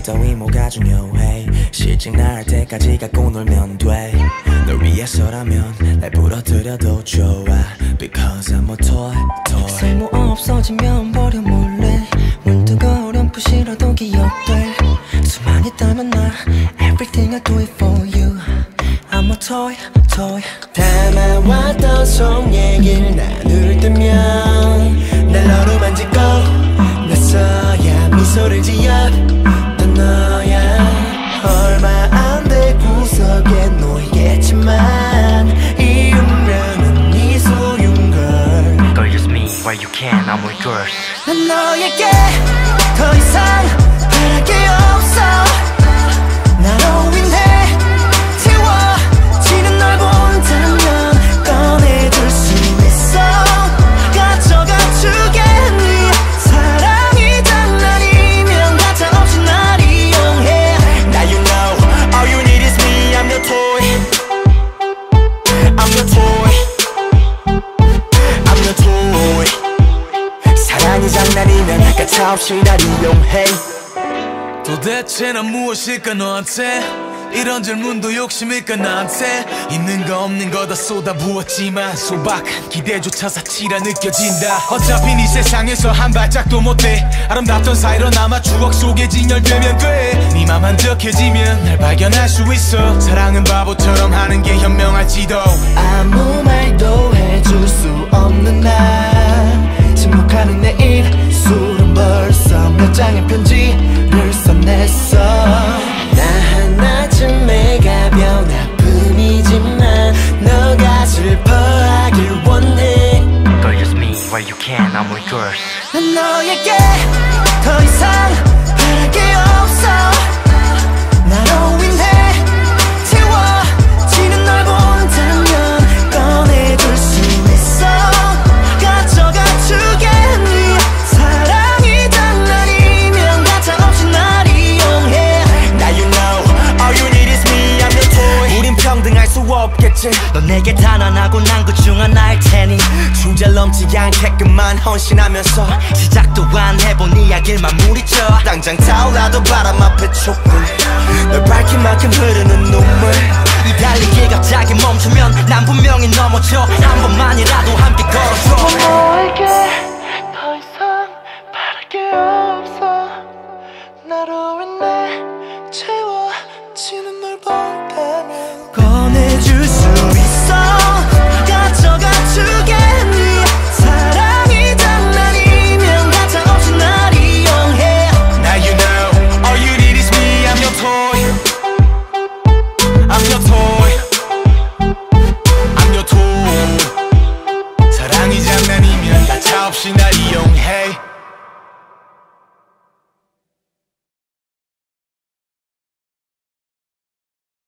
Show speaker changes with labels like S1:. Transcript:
S1: 따위 뭐가 중요해. 실직 날 때까지 갖고 놀면 돼. 널 위해서라면 날 부러뜨려도 좋아. Because I'm a toy.
S2: 쓸모 없어지면 버려 몰래. 문득 어렴풋이라도 기억돼. 수많이 있다면 나 Everything I do it for you. I'm a toy.
S3: 담아왔던 속 얘기를 나눌 때면 날 너로 만지고 나서야 미소를 지어 또 너야. 얼마 안 돼 구석에 놓이겠지만 이 운명은 네 소유인 걸.
S4: Girl, use me while you can, I'm with yours.
S3: 난 너에게 더 이상 바랄 게 없어. 나로 인해 채워지는 널 본다면 꺼내줄 수 있어. 가져가 주겠니. 사랑이 장난이면 가차없이 날 이용해. Now you know all you need is me. I'm your toy. I'm your toy. I'm your toy. 사랑이 장난이면 가차없이 날 이용해.
S5: 도대체 난 무엇일까 너한테. 이런 질문도 욕심일까 나한테. 있는 거 없는 거 다 쏟아부었지만 소박한 기대조차 사치라 느껴진다. 어차피 네 세상에서 한 발짝도 못돼. 아름답던 사이로 남아 추억 속에 진열되면 돼. 네 맘 한적해지면 날 발견할 수 있어. 사랑은 바보처럼 하는 게 현명할지도.
S3: 아무 말도 해줄 수 없는 날. 침묵하는 내 입술은 벌써 몇 장의 편지를 써냈어. 나 하나쯤의 가벼운 아픔이지만 너가 슬퍼하길 원해.
S4: Girl, use me while you can, I'm with yours.
S3: 난 너에게 더 이상 바랄 게 없어. 나로 인해 채워지는 널 본다면 꺼내줄 수 있어. 가져가 주겠니. 사랑이 장난이면 가차없이 날 이용해. Now you know all you need is me. I'm your toy.
S2: 우린 평등할 수 없겠지. 넌 내게 단언하고 난 그 중 하나일 테니
S3: 주절 넘지 않게끔만 헌신하면서
S2: 시작도 안 해본 이야기를 마무리져.
S3: 당장 타올라도 바람 앞에 촛불. 널 밝힌 만큼 흐르는 눈물.
S2: 이 달리기 갑자기 멈추면 난 분명히 넘어져. 한 번만이라도 함께 걸어줘.
S3: 너에게 더 이상 바랄 게 없어. 나로 인해 채워지는 널 본다면 꺼내줄 수 있어. 가져가 주겠니. 사랑이 장난이면 가차없이 날 이용해.
S5: Now you know all you need is me. I'm your toy. I'm your toy. I'm your toy. 사랑이 장난이면 가차없이 날 이용해.